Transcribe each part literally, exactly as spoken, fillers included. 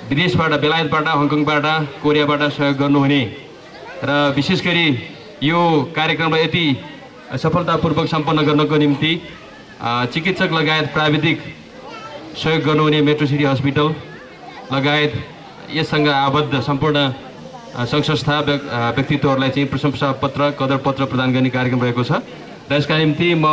विदेशबाट, बेलायतबाट, हङकङबाट, कोरियाबाट सहयोग गर्नुहुने र विशेष गरी यो कार्यक्रमलाई यति सफलतापूर्वक सम्पन्न गर्नको निम्ति चिकित्सक लगायत प्राविधिक सहयोग गर्नुहुने मेट्रो सिटी हस्पिटल लगायत यससँग आबद्ध सम्पूर्ण सङ्घ संस्था व्यक्तित्वहरूलाई चाहिँ प्रशंसा पत्र, कदर पत्र प्रदान गर्ने कार्यक्रम रहेको छ र यसका निम्ति म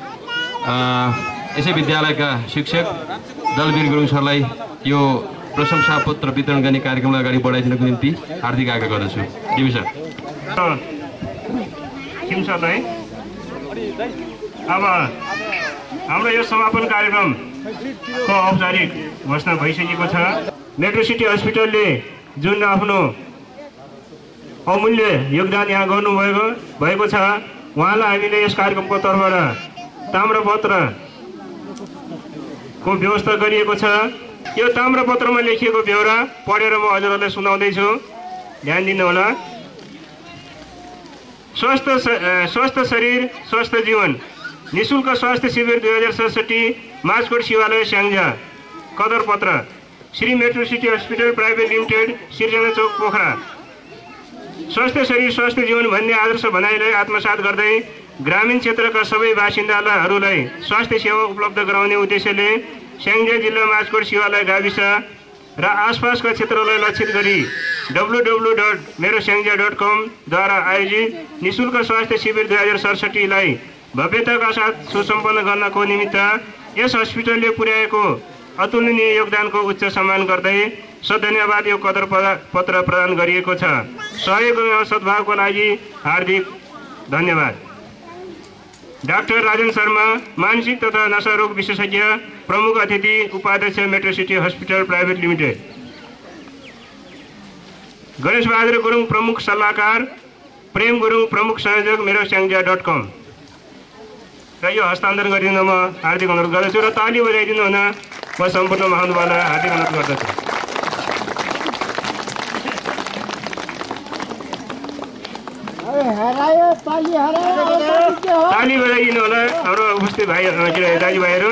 यसै विद्यालयका शिक्षक दलवीर गुरुङ सरलाई यो प्रशंसा पत्र वितरण गर्ने कार्यक्रमलाई अगाडि बढाइदिनको निम्ति हार्दिक आग्रह गर्दछु। DB sir. अब हाम्रो यो समापन कार्यक्रमको औपचारिक घोषणा भइसकेको छ। मेट्रो सिटी हस्पिटलले जुन आफ्नो अमूल्य योगदान यहाँ गर्नुभएको भएको छ, उहाँलाई हामीले यस कार्यक्रमको तर्फबाट ताम्रपत्रको व्यवस्था गरिएको छ। यो ताम्रपत्रमा लेखिएको ब्यौरा पढेर म हजुरहरूलाई सुनाउँदैछु, ध्यान दिनुहोला। स्वस्थ स्वस्थ शरीर स्वस्थ जीवन निःशुल्क स्वास्थ्य शिविर दुई हजार सडसठी माझकोट शिवालय स्याङ्जा। कदर पत्र Shri metro city hospital private limited, Srijana Chowk, Pokhara. स्वस्थ शरीर स्वस्थ जीवन भन्ने आदर्श भनाइलाई आत्मसात गर्दै ग्रामीण क्षेत्रका सबै बासिन्दाहरूलाई स्वास्थ्य सेवा उपलब्ध गराउने उद्देश्यले स्याङ्जा जिल्ला माझकोट शिवालय गाविस र आसपासका क्षेत्रलाई लक्षित गरी डब्लु डब्लु डट मेरो स्याङ्जा डट कमद्वारा आयोजित निःशुल्क स्वास्थ्य शिविर दुई हजार सडसठीलाई भव्यताका साथ सुसम्पन्न गर्नको निमित्त यस हस्पिटलले पुर्याएको अतुलनीय योगदानको उच्च सम्मान गर्दै सधन्यवाद यो कदर पत्र प्रदान गरिएको छ। सहयोग एवं सद्भावको लागि हार्दिक धन्यवाद। डाक्टर राजन शर्मा, मानसिक तथा नशारोग विशेषज्ञ, प्रमुख अतिथि, उपाध्यक्ष metro city hospital private limited. Ganesh Bahadur Gurung, प्रमुख सल्लाहकार, प्रेम गुरुङ, प्रमुख संयोजक, मेरो स्याङ्जा डट कम। र यो हस्तान्तरण गरिदिन म हार्दिक अनुरोध गर्दछु र ताली बजाइदिनु हुन म सम्पूर्ण महानुभावलाई हार्दिक अनुरोध गर्दछु। ताली बजाइदिनु होला हाम्रो उपस्थित भाइ दाजुभाइहरू।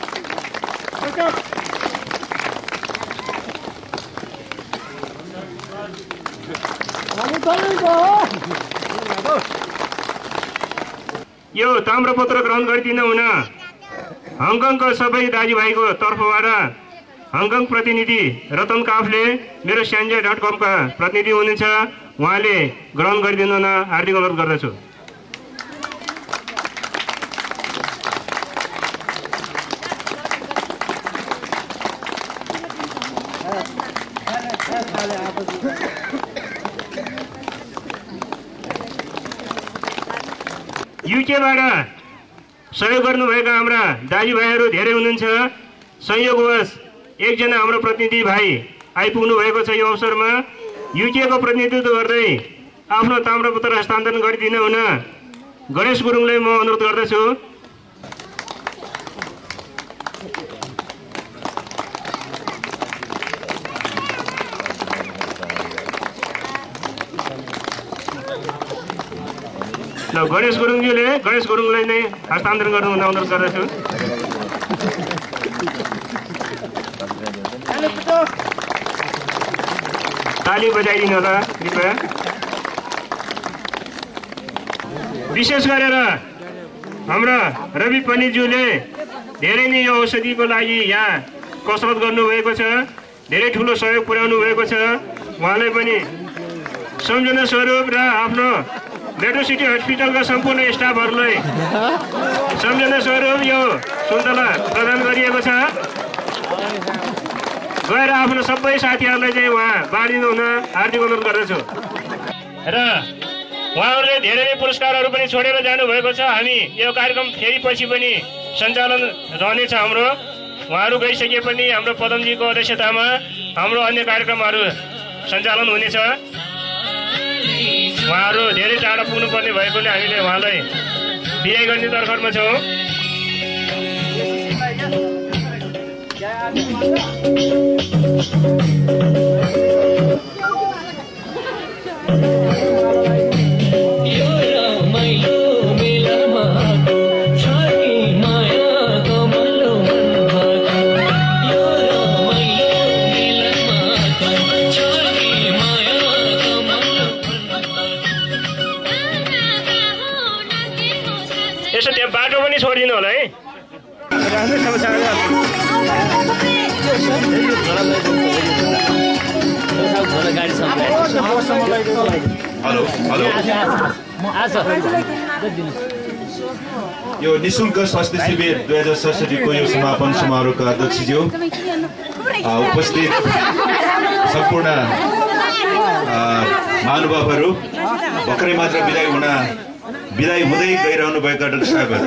यो ताम्रपत्र ग्रहण गरिदिनु हुन हङकङको सबै दाजुभाइको तर्फबाट हङकङ प्रतिनिधि रतन काफले मेरो स्याङ्जा डट कमका प्रतिनिधि हुनुहुन्छ, उहाँले ग्रहण गरिदिनु हुन हार्दिक अनुरोध गर्दछु। युकेबाट सहयोग गर्नुभएका हाम्रा दाजुभाइहरू धेरै हुनुहुन्छ। संयोगवश एकजना हाम्रो प्रतिनिधि भाइ आइपुग्नु भएको छ। यो अवसरमा युकेको प्रतिनिधित्व गर्दै आफ्नो ताम्रपत्र हस्तान्तरण गरिदिनु हुन गणेश गुरुङलाई म अनुरोध गर्दछु। ल गणेश गुरुङज्यूले गणेश गुरुङलाई नै हस्तान्तरण गर्नु हुन अनुरोध गर्दछु। ताली बजाइदिनु होला कृपया। विशेष गरेर हाम्रा रवि पण्डितज्यूले धेरै नै यो औषधिको लागि यहाँ कसरत गर्नुभएको छ, धेरै ठुलो सहयोग पुर्याउनु भएको छ। उहाँलाई पनि सम्झना स्वरूप र आफ्नो मेट्रो सिटी हस्पिटलका सम्पूर्ण स्टाफहरूलाई सम्झना स्वरूप यो सुन्तला प्रदान गरिएको छ। गएर आफ्नो सबै साथीहरूलाई चाहिँ उहाँ बाँडिनु हुन हार्दिक अनुरोध गर्दछु। र उहाँहरूले धेरै नै पुरस्कारहरू पनि छोडेर जानुभएको छ। हामी यो कार्यक्रम फेरि पछि पनि सञ्चालन रहनेछ हाम्रो। उहाँहरू गइसके पनि हाम्रो पदमजीको अध्यक्षतामा हाम्रो अन्य कार्यक्रमहरू सञ्चालन हुनेछ। उहाँहरू धेरै टाढा पुग्नुपर्ने भएकोले हामीले उहाँलाई बिदाई गर्ने तर्खरमा छौँ। छोडिदिनु होला है। हेलो हेलो यो निःशुल्क स्वास्थ्य शिविर दुई हजार सडसठीको यो समापन समारोहका अध्यक्षज्यू, उपस्थित सम्पूर्ण महानुभावहरू, भर्खरै मात्र विदाय हुन विदाय हुँदै गइरहनु भएका डाक्टर साहबहरू,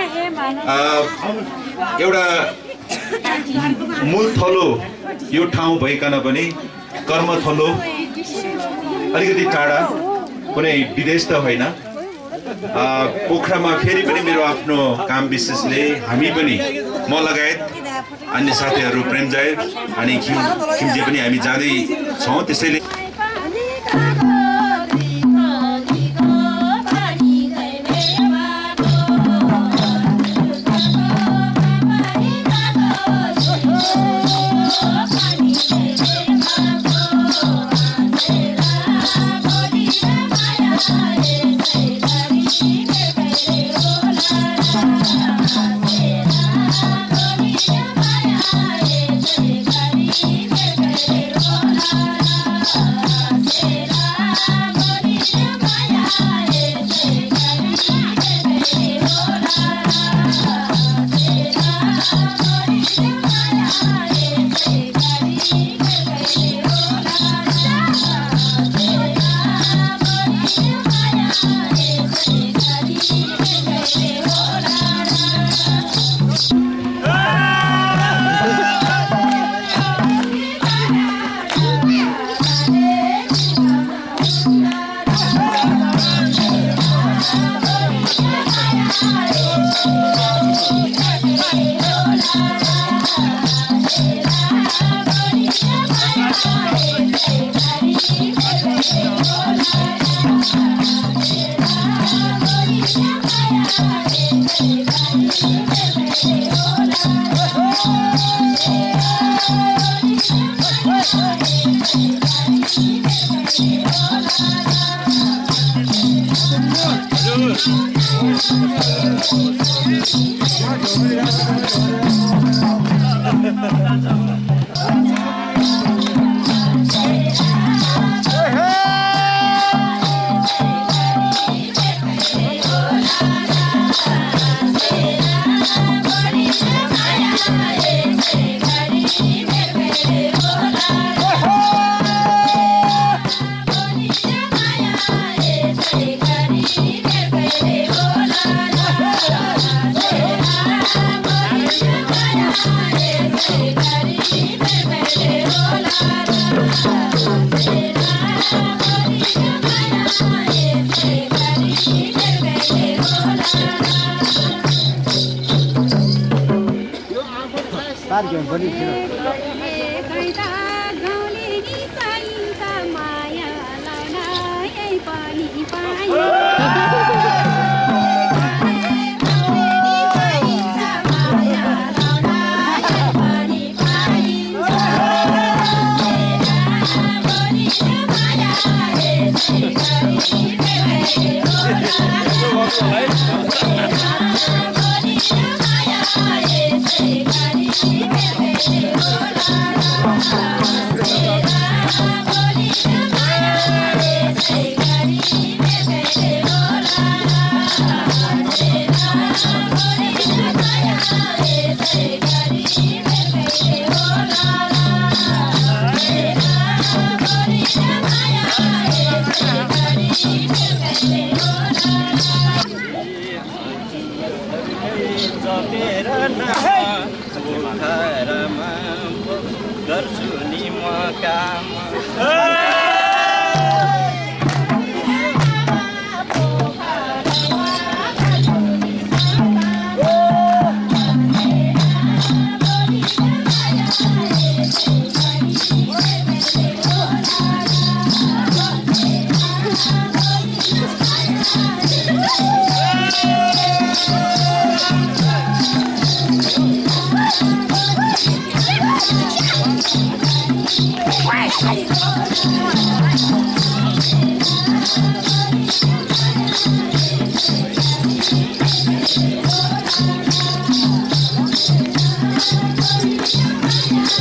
एउटा मूल थलो यो ठाउँ भइकन पनि कर्म थलो अलिकति टाढा, कुनै विदेश त होइन, पोखरामा फेरि पनि मेरो आफ्नो काम विशेषले हामी पनि म लगायत अन्य साथीहरू प्रेमजय अनि खिम खिमजी पनि हामी जाँदै छौँ। त्यसैले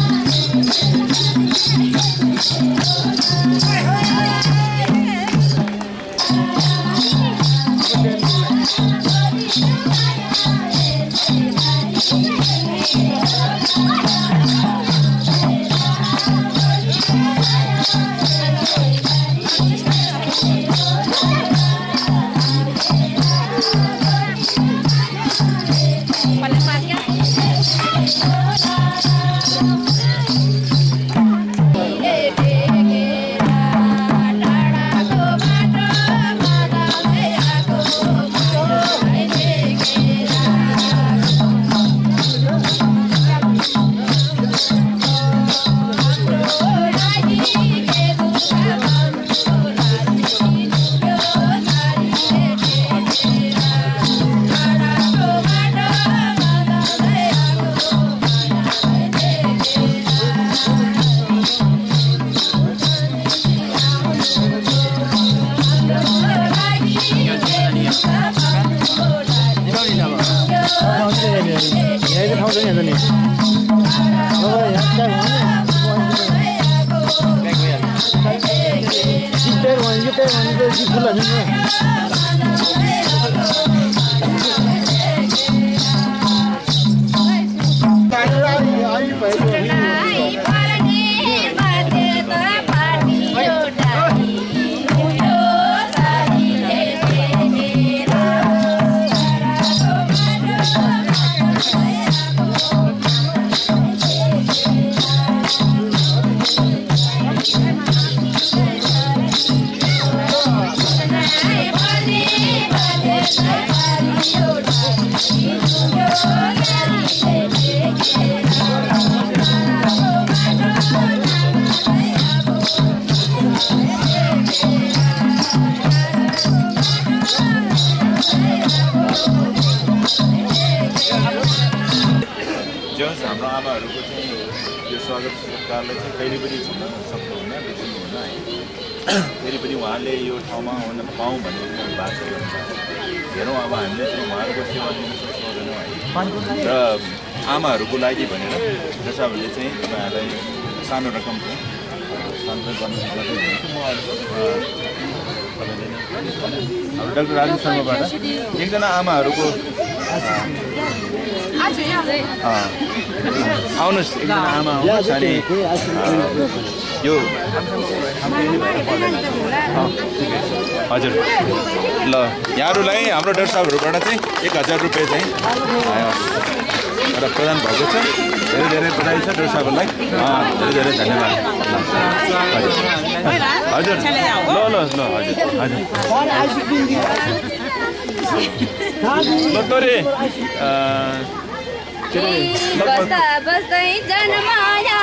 जस हाम्रो आमाहरूको चाहिँ यो स्वागत सत्कारलाई चाहिँ कहिले पनि भन्न सक्नुहुन्न बिर्सिनुहुन्न है। फेरि पनि उहाँले यो ठाउँमा हुन पाऊँ भन्ने बात गर्नुहुन्छ। हेरौँ अब हामीले चाहिँ उहाँहरूको सेवा दिन सक्छौँ है र आमाहरूको लागि भनेर जसले चाहिँ तपाईँहरूलाई सानो रकम चाहिँ सञ्चय गर्नु गर्नुहुन्छ। म हाम्रो डाक्टर राजु शर्माबाट एकजना आमाहरूको आउनुहोस्, एकजना आमा आउनुहोस् अनि यो हजुर ल यहाँहरूलाई हाम्रो डाक्टर साहबहरूबाट चाहिँ एक हजार रुपियाँ चाहिँ र प्रदान भएको छ। धेरै धेरै बधाई छ डाक्टर साहबहरूलाई, धेरै धेरै धन्यवाद। हजुर हजुर ल ल ल हजुर हजुर ल तोरे बस्दा बस्दै जन्माया